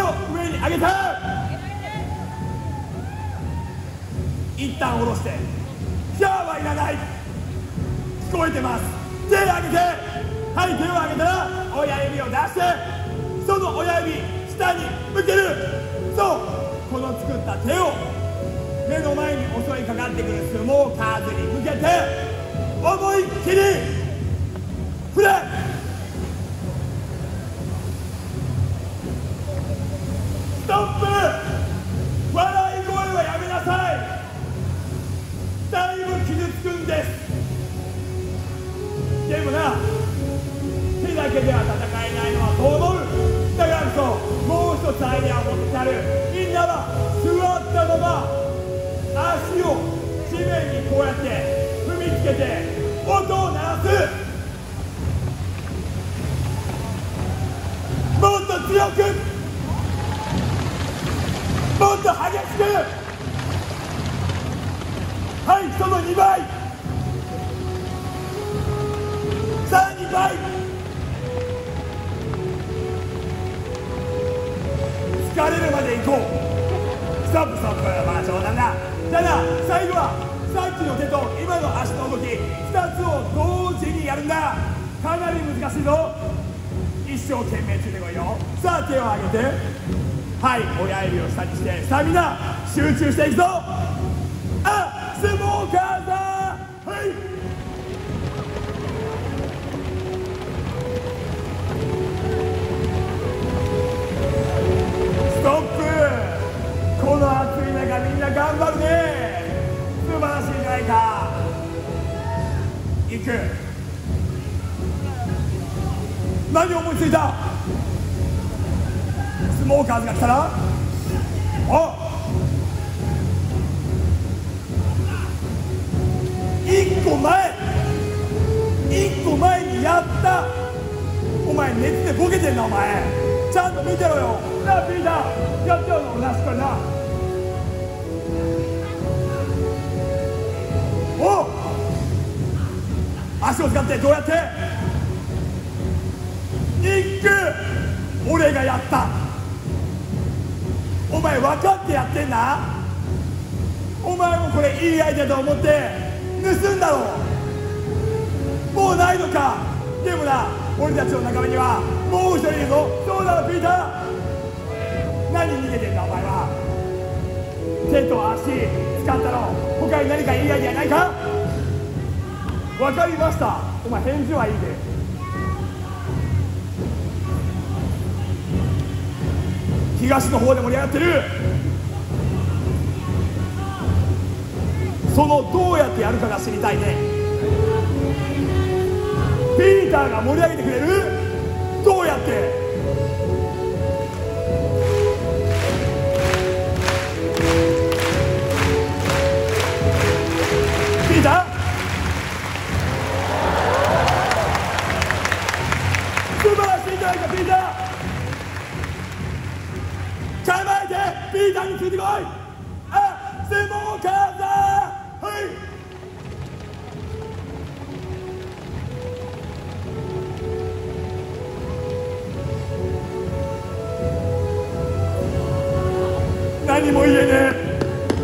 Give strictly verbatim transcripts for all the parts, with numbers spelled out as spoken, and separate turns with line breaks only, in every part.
を上に上げて、一旦下ろして、じゃあはいらない。聞こえてます。手を上げて、はい、手を上げたら親指を出して、その親指下に向ける。そう、この作った手を目の前に襲いかかってくる相撲カーズに向けて思いっきり振れ。ストップ。笑い声はやめなさい。だいぶ傷つくんです。でもな、手だけでは戦えないのはそう思う。だからこそもう一つアイデアを持ってきてある。みんなは座ったまま足を地面にこうやって踏みつけて音を鳴らす。もっと強く、もっと激しく。はい、そのにばい、さらにばい。疲れるまで行こう。ストップストップ。まあ冗談だ。ただ最後はさっきの手と今の足の動きふたつを同時にやるんだ。かなり難しいぞ。一生懸命ついてこいよ。さあ手を上げて、はい、親指を下にして、さあみんな集中していくぞ。あ、相撲カーだ。はい、ストップ。この暑い中みんな頑張るね。素晴らしいじゃないか。いく。何思いついた。スモーカーズが来たら、あ、一個前一個前にやった。お前熱でボケてんな。お前ちゃんと見てろよ。なあピーター、やっちゃうのなしこれな。お、足を使ってどうやって。ニック、俺がやった。お前分かってやってんな。お前もこれいいアイデアと思って盗んだろ。もうないのか。でもな、俺たちの仲間にはもう一人いるぞ。そうだろピーター。何逃げてんだお前は。手と足使ったろ。他に何かいいアイデアないか。わかりました。お前返事はいいで。東の方で盛り上がってる。そのどうやってやるかが知りたいね。ピーターが盛り上げてくれる。どうやって。ピーター、素晴らしいじゃないかピーター。構えてピーターについてこい。あ、相撲カーザー。はい、何も言えねえ。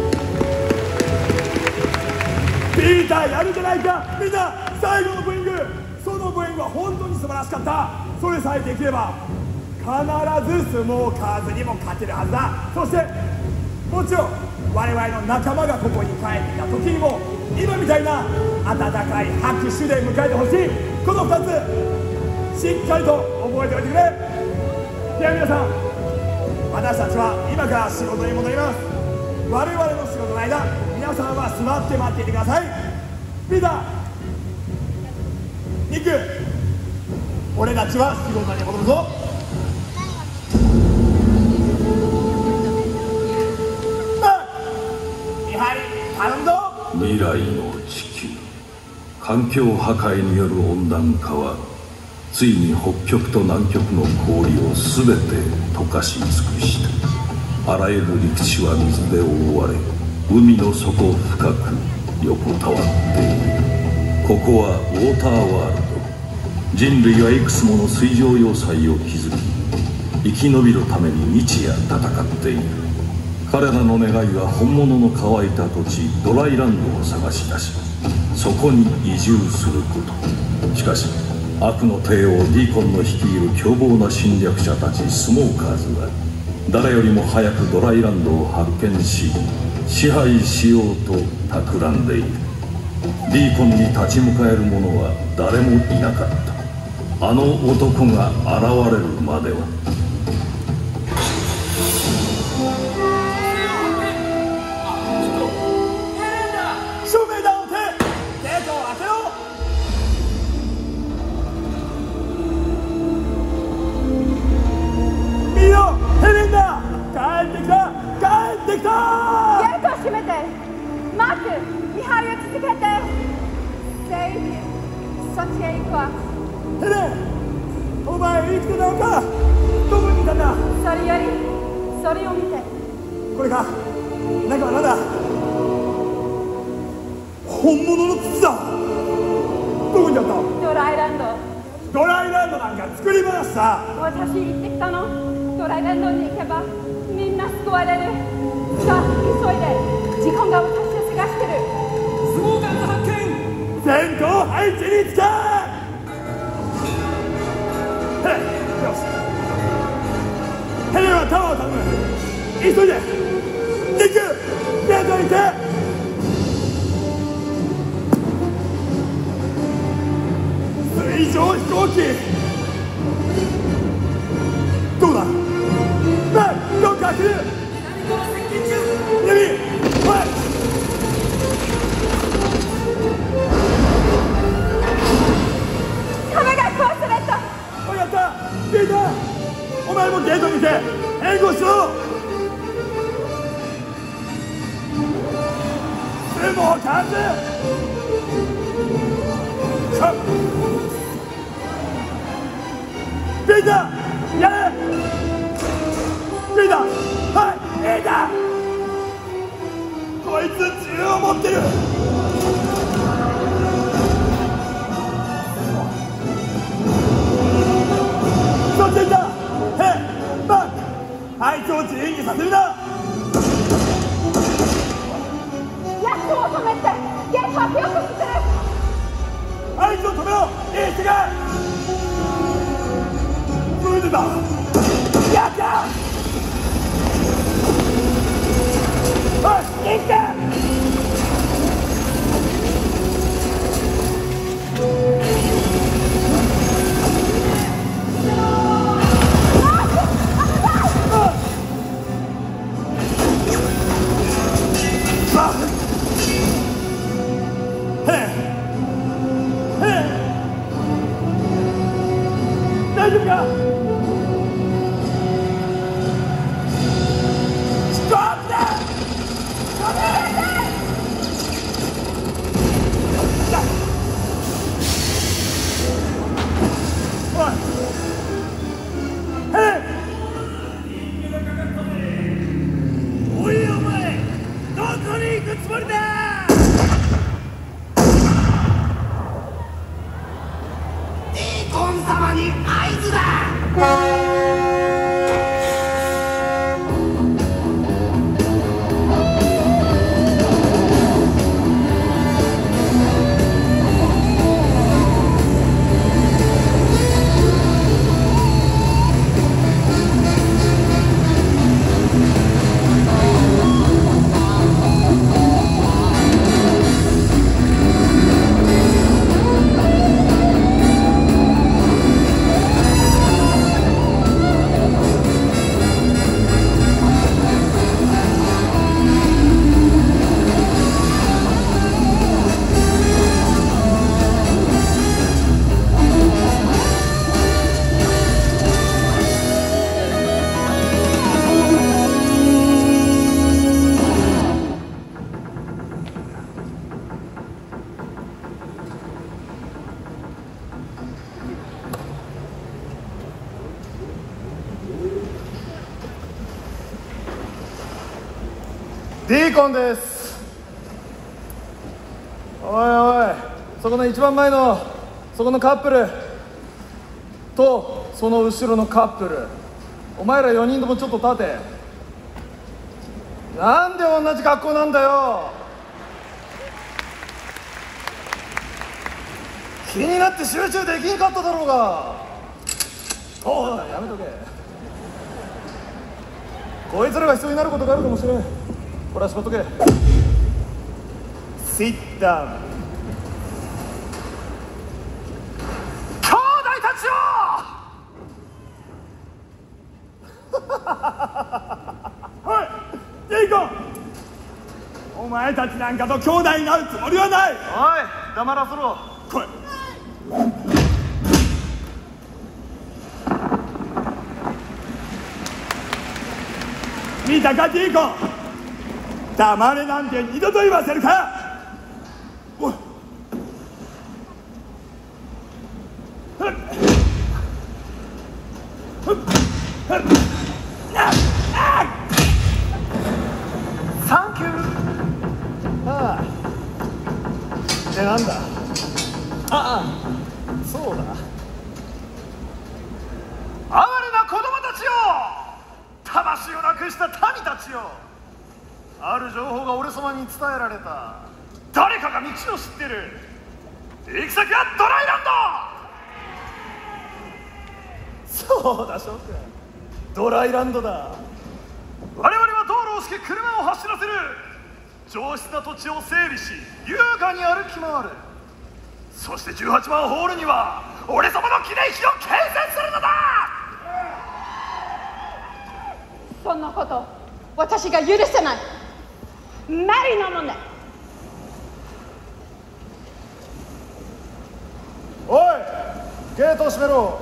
ピーターやるじゃないか。みんな最後のブーイング、そのブーイングは本当に素晴らしかった。それさえできれば必ず相撲カーズにも勝てるはずだ。そしてもちろん我々の仲間がここに帰ってきた時にも今みたいな温かい拍手で迎えてほしい。このふたつしっかりと覚えておいてくれ。では皆さん、私たちは今から仕事に戻ります。我々の仕事の間、皆さんは座って待っていてください。ピーター、ニック、俺たちは仕事に戻るぞ。頼むぞ。
未来の地球、環境破壊による温暖化はついに北極と南極の氷を全て溶かし尽くした。あらゆる陸地は水で覆われ、海の底深く横たわっている。ここはウォーターワールド。人類はいくつもの水上要塞を築き、 生き延びるために日夜戦っている。彼らの願いは本物の乾いた土地ドライランドを探し出し、そこに移住すること。しかし悪の帝王ディーコンの率いる凶暴な侵略者たちスモーカーズは誰よりも早くドライランドを発見し支配しようと企んでいる。ディーコンに立ち向かえる者は誰もいなかった。あの男が現れるまでは。
照明弾を手、ゲートを開けろ。見ろ、ヘレンだ。帰ってきた、帰ってきた。
ゲートを閉めて。マーク、見張りを続けて。セイビー、そっちへ行くわ。
ヘレン、お前生きてたのか。どこにいたんだ。
それよりそれを見て。
これか。中は何だ。本物の土だ。どこにあった。
ドライランド。
ドライランドなんか作り話さ。
私行ってきたの。ドライランドに行けばみんな救われる。さあ急いで。時間が私を探してる。
スモーカーズ発見。
戦闘配置につけ。ヘレン、よし。ヘレンはタワーを頼む。急いで。ニック、ゲートに行け。水上飛行機。どうだ。マイ、どっか来る。
南から接近中。
ユミ、おい。
壁が壊された。
分かった。ピーター、お前もゲートに行け。援護しろ。スモーカーズ。さあピーター、やれ。ピーター、はい、ピーター。こいつ銃を持ってる。そっち行った。ヘイ、バック。あいつを自由にさせるな。
やっとを止めて。ゲート開けようとしてる。
あいつを止めろ。いいしてか。ブルだ。やった。おい、行って。大丈夫か。ストップだ。おい、ヘイ。おい、お前どこに行くつもりだ。
ディーコン様に合図だ。
ディーコンです。おいおい、そこの一番前のそこのカップルとその後ろのカップル、 お前らよにんともちょっと立て。なんで同じ格好なんだよ。気になって集中できんかっただろうが。おい、やめとけ。こいつらが必要になることがあるかもしれん。これはしまっとけ。Sit down。兄弟たちよ。
おい、デイコン、お前たちなんかと兄弟になるつもりはない。
おい、黙らせろ。
来い。見たか、デイコン。黙れなんて二度と言わせるか。おい、ふっふっふっ、なあ、
サンキュー。ああ。ってなんだ。ああ、そうだ。哀れな子供たちよ。魂をなくした民たちよ。ある情報が俺様に伝えられた。誰かが道を知ってる。行き先はドライランド。そうだ、翔くん、ドライランドだ。我々は道路を敷き車を走らせる。上質な土地を整備し優雅に歩き回る。そしてじゅうはちばんホールには俺様の記念碑を建設するのだ。
そんなこと私が許せない。マリナもね。
おい、ゲートを閉めろ。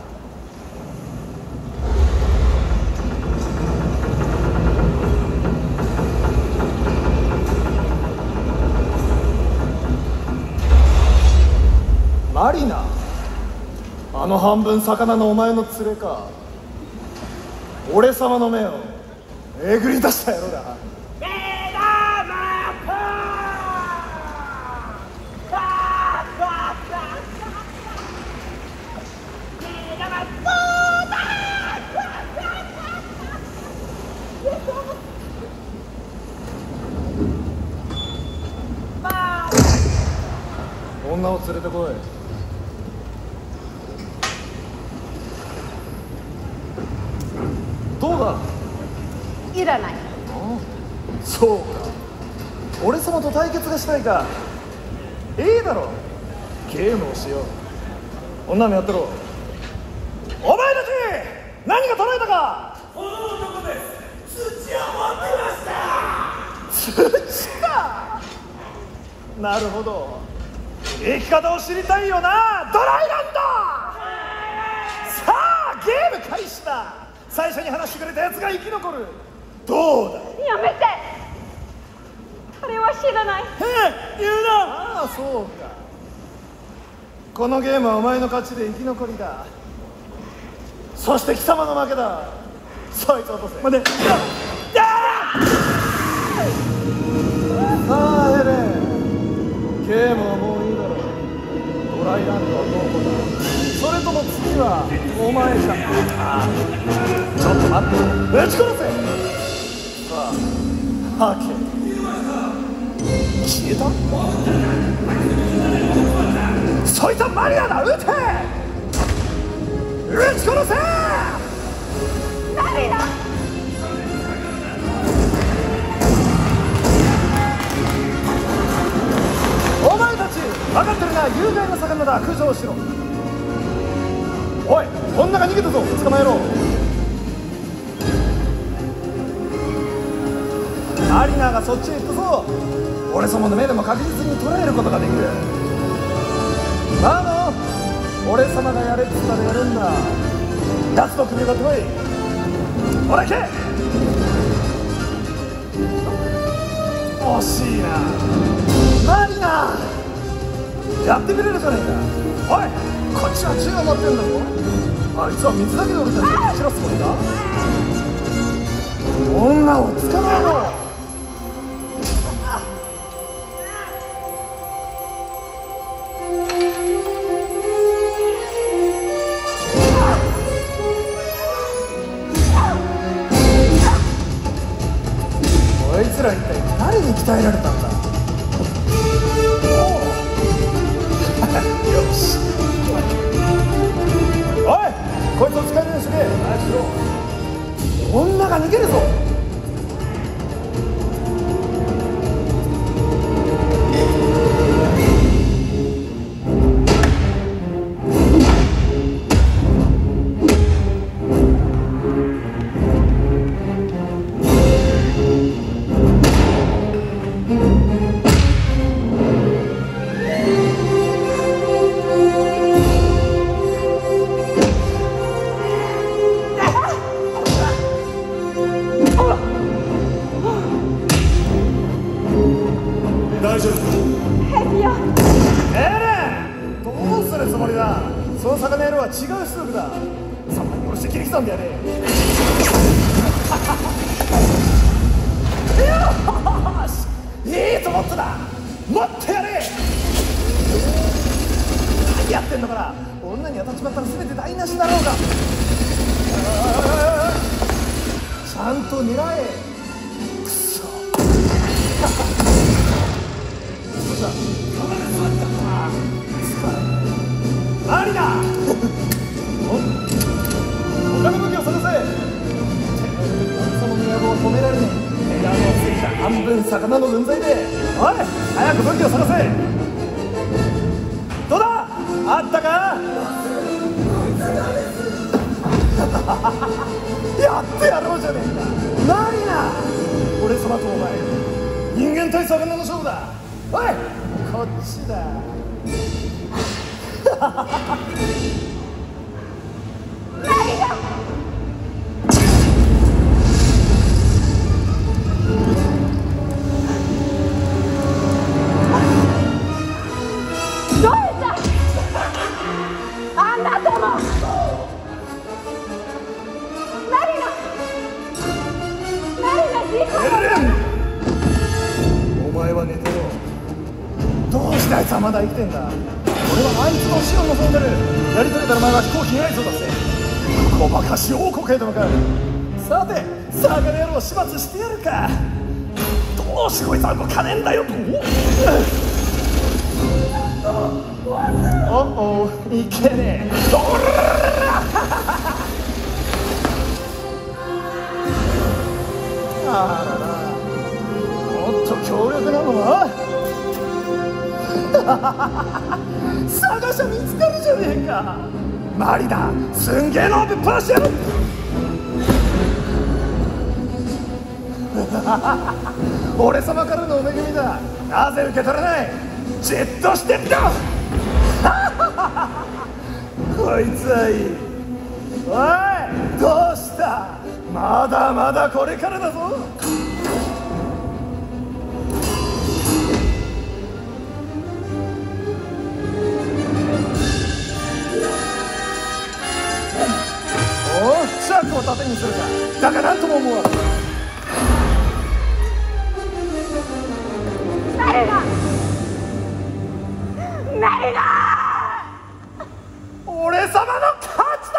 マリナ、あの半分魚のお前の連れか。俺様の目をえぐり出した野郎だ。女を連れてこい。どうだ。
いらない。
そうか、俺様と対決がしたいか。いいだろう、ゲームをしよう。女もやってろ。お前たち何が捉えたか。
この男です。土を持ってました。
土か。なるほど、生き方を知りたいよな、ドライランド。さあゲーム開始だ。最初に話してくれたやつが生き残る。どうだ。
やめて。彼は知らない。
へえ、言うな。
ああ、そうか。このゲームはお前の勝ちで生き残りだ。そして貴様の負けだ。そいつ落とせ。
待て。
さあヘレン、ゲームはもういいだろう。ドライランドはどこだ。それとも次はお前じゃ。ああ、ちょっと待って、ぶち殺せ。さあ吐け。消えた。そいつはマリアだ。撃て。撃ち殺せ。
マリナ。
お前たち分かってるな。有害な魚だ。駆除しろ。おい、女が逃げたぞ。捕まえろ。マリナーがそっちへ行ったぞ。俺様の目でも確実に捉えることができる。まあの俺様がやれっつったらやるんだ。奴と首が遠い。ほら行け。惜しいな。マリナー、やってくれるじゃねえか。おい、こっちは銃を持ってんだぞ。あいつは水だけで俺たちを蹴散らすつもりか。女を捕まえろ。 ら一体誰に鍛えられたんだ。よし、おい、こいつを使えるようにしとけ。女が逃げるぞ。
大丈夫か？
ヘビよ。
エレン、どうするつもりだ。その魚野郎は違う種族だ。さんまに殺して切り刻んでやれ。よし、いいと思っただ。もっとやれ。何やってんのかな。女に当たっちまったら全て台無しだろうが。ちゃんと狙え。くそ。マリナ他の武器を探せ。てめえその野郎を止められねえ。エラのついた半分魚の分際で。おい、早く武器を探せ。どうだ、あったか。やってやろうじゃねえか。マリナ、俺様とお前人間対魚の勝負だ。おい、こっちだ。
どうしたあなたも。マリナ、マリナ、事故。
エレン、お前は寝てろ。どうしてあいつはまだ生きてんだ。俺はあいつの死を望んでる。やり遂げたらお前は飛行機に合図を出せ。小馬鹿し王国へと向かう。さて、魚野郎を始末してやるか。どうしてこいつは動かねえんだよ。おお、いけねえ。どらあらら、もっと強力なのは探しゃ見つかるじゃねえか。マリだ、すんげえのぶっ放してやる。俺様からのお恵みだ。なぜ受け取れない。じっとしてんだ。こいつはいい。おい、どうした。まだまだこれからだぞ。シャークを盾にするか。だが何とも思う。
マリナ、マリナ、
俺様の勝ちだ。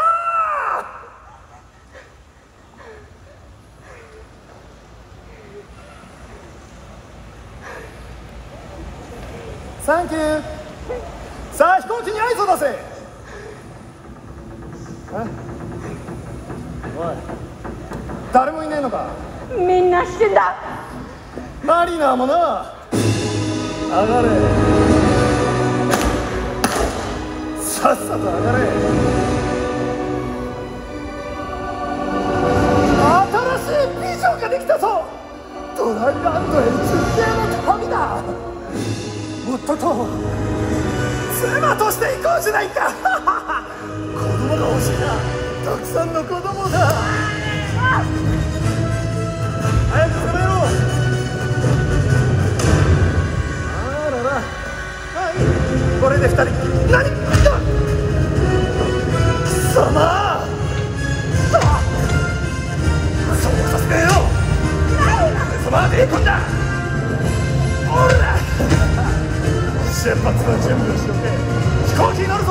サンキュー。さあ、飛行機に合図を出せ。おい、誰もいねえのか。
みんな死んだ。
マリナーもな。上がれ。さっさと上がれ。新しいビジョンができたぞ。ドライランドへ巡礼の旅だ。夫と妻として行こうじゃないか。子供が欲しいな。たくさんの子供だ。早く捕まえろ。あらら、はい、これで二人。何だ貴様。そうさせてよ。俺様は霊魂だ。ほら出発の準備をしとけ。飛行機に乗るぞ。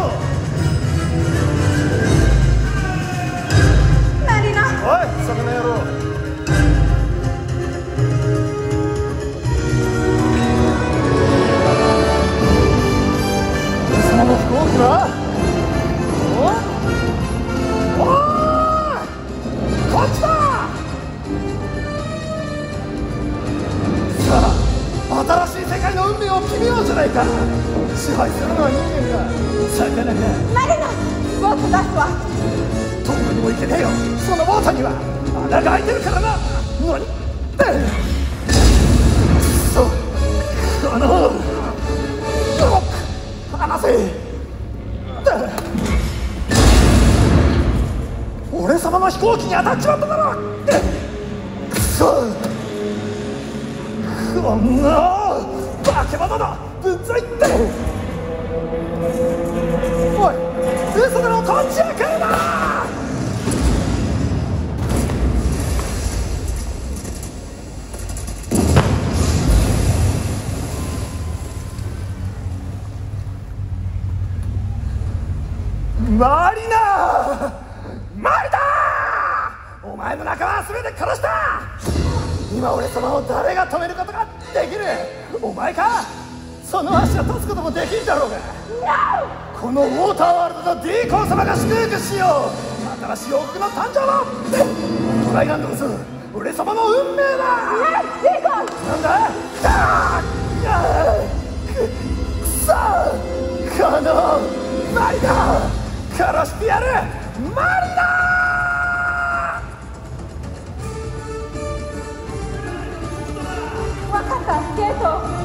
おい、魚野郎。 か。支配するのは人間か魚か。
マリナ、ボート出すわ。
どこにも行けねえよ。そのボートには穴が開いてるからな。何ってそうこの離せ。俺様の飛行機に当たっちまっただろ。くそこんな化け物だ。ぶっついっておい嘘だろ。こっちへ来るな。マリナマリナお前の仲間は全て殺した。今俺様を誰が止めることができる。お前か。その足は立つこともできんだろうが。このウォーターワールドのディーコン様が祝福しよう。新しい王国の誕生だ。トライランドこそ俺様の運命だ。
ディーコン
なんだ。くくそこのマリナ殺してやる。マリナ
分かった、ゲート。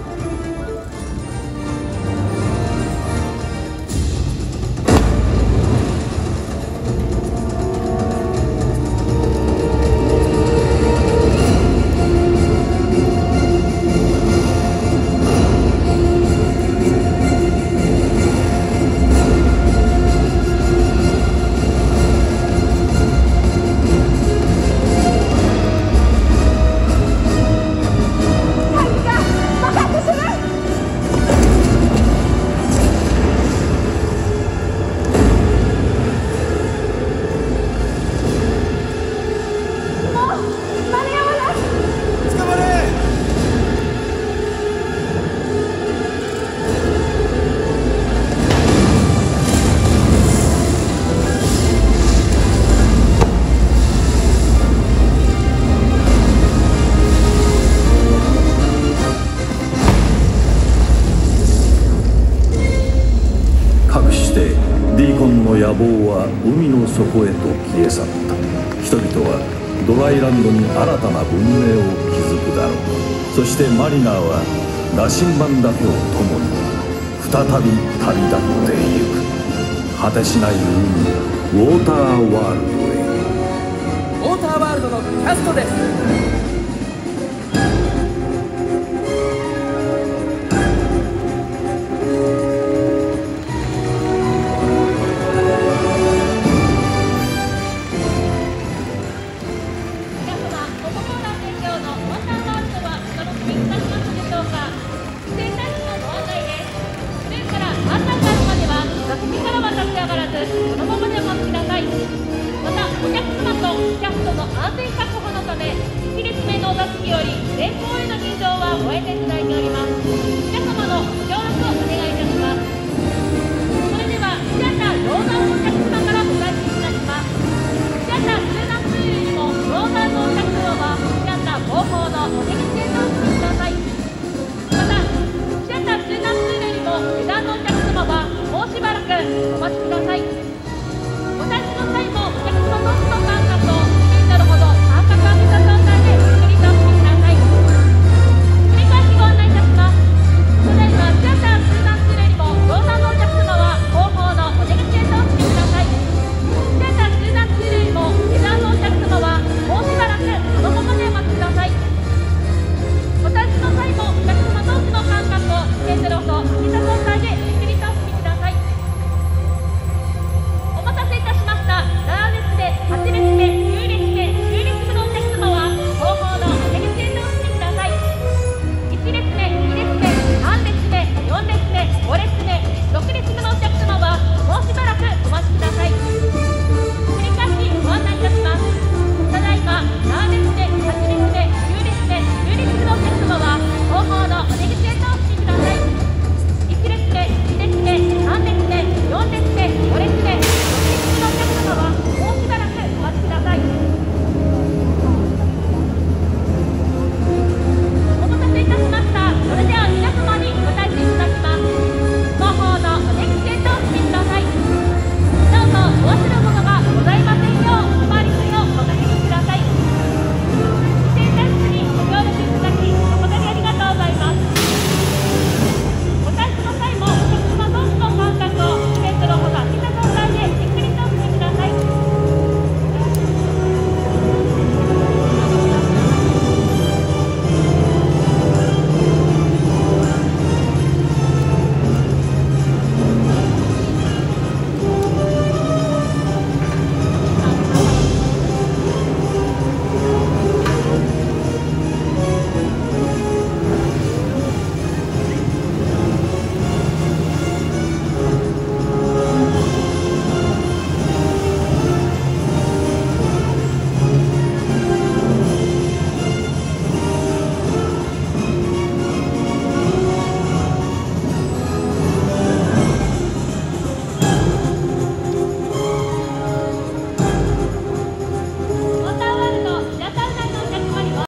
野望は海の底へと消え去った。人々はドライランドに新たな文明を築くだろう。そしてマリナーは羅針盤だけを共に再び旅立ってゆく。果てしない海ウォーターワールドへ。
ウォーターワールドのキャストです。
前方への入場はお得ていただいております。